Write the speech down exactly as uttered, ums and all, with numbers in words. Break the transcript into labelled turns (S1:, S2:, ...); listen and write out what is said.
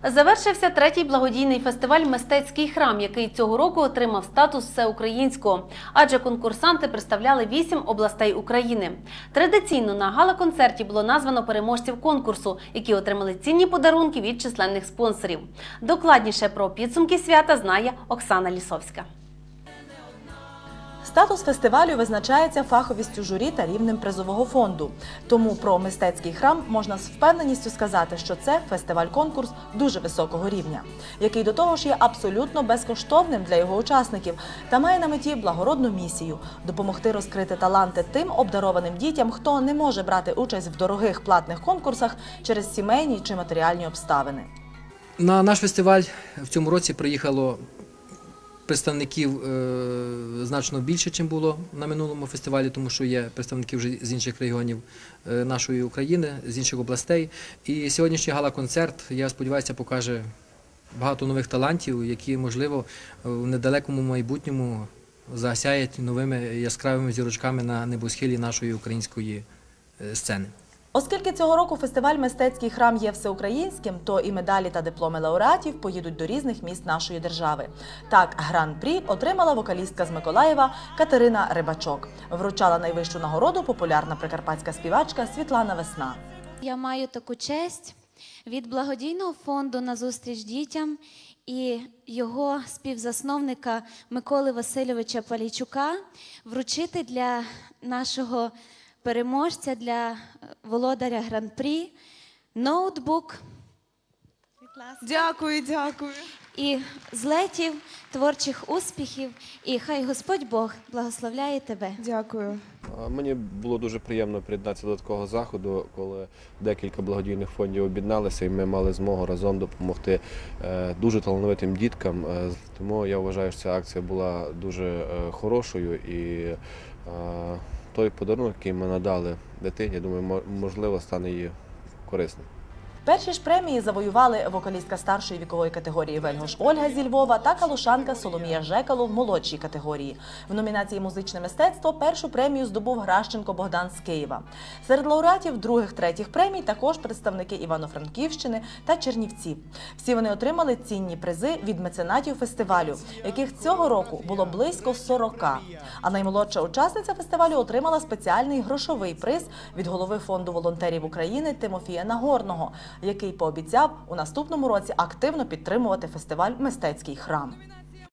S1: Завершився третій благодійний фестиваль «Мистецький храм», який цього року отримав статус всеукраїнського, адже конкурсанти представляли вісім областей України. Традиційно на гала-концерті було названо переможців конкурсу, які отримали цінні подарунки від численних спонсорів. Докладніше про підсумки свята знає Оксана Лісовська.
S2: Статус фестивалю визначається фаховістю журі та рівнем призового фонду. Тому про «Мистецький храм» можна з впевненістю сказати, що це фестиваль-конкурс дуже високого рівня, який до того ж є абсолютно безкоштовним для його учасників та має на меті благородну місію – допомогти розкрити таланти тим обдарованим дітям, хто не може брати участь в дорогих платних конкурсах через сімейні чи матеріальні обставини.
S3: На наш фестиваль в цьому році приїхало представників е, значно більше, ніж було на минулому фестивалі, тому що є представники вже з інших регіонів е, нашої України, з інших областей. І сьогоднішній гала-концерт, я сподіваюся, покаже багато нових талантів, які, можливо, в недалекому майбутньому засяють новими яскравими зірочками на небосхилі нашої української сцени.
S2: Оскільки цього року фестиваль «Мистецький храм» є всеукраїнським, то і медалі та дипломи лауреатів поїдуть до різних міст нашої держави. Так, гран-прі отримала вокалістка з Миколаєва Катерина Рибачок. Вручала найвищу нагороду популярна прикарпатська співачка Світлана Весна.
S4: Я маю таку честь від благодійного фонду «Назустріч дітям» і його співзасновника Миколи Васильовича Палійчука вручити для нашого переможця, для володаря гран-прі ноутбук.
S5: Дякую, дякую.
S4: І злетів, творчих успіхів, і хай Господь Бог благословляє тебе.
S5: Дякую.
S6: Мені було дуже приємно приєднатися до такого заходу, коли декілька благодійних фондів об'єдналися і ми мали змогу разом допомогти дуже талановитим діткам. Тому я вважаю, що ця акція була дуже хорошою і той подарунок, який ми надали дитині, думаю, можливо, стане їй корисним.
S2: Перші ж премії завоювали вокалістка старшої вікової категорії Вельгош Ольга зі Львова та калушанка Соломія Жекало в молодшій категорії. В номінації «Музичне мистецтво» першу премію здобув Гращенко Богдан з Києва. Серед лауреатів других-третіх премій також представники Івано-Франківщини та Чернівців. Всі вони отримали цінні призи від меценатів фестивалю, яких цього року було близько сорока. А наймолодша учасниця фестивалю отримала спеціальний грошовий приз від голови фонду волонтерів України Тимофія Нагорного, який пообіцяв у наступному році активно підтримувати фестиваль «Мистецький храм».